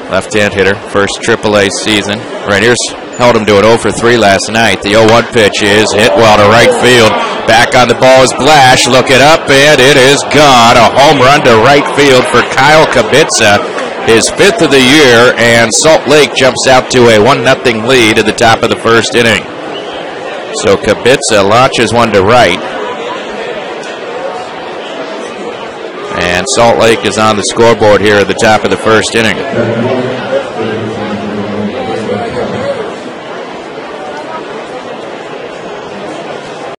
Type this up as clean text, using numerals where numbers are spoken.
Left-hand hitter, first AAA season. Rainiers held him to an 0 for 3 last night. The 0-1 pitch is hit well to right field. Back on the ball is Blash. Looking up, and it is gone. A home run to right field for Kyle Kubitza, his 5th of the year, and Salt Lake jumps out to a 1-0 lead at the top of the first inning. So Kubitza launches one to right. And Salt Lake is on the scoreboard here at the top of the first inning.